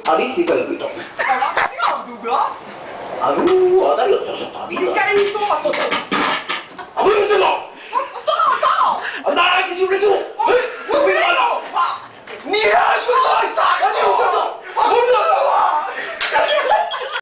아리씨가 여기 있다. 아저씨가 누구야? 아유, 아다리 어쩌서 답이야. 니가 일도 왔어. 아무 일 없잖아. 써! 아, 나 기술 그래도. 왜 말로? 니가 죽어 있어. 아니 없었어. 없었어.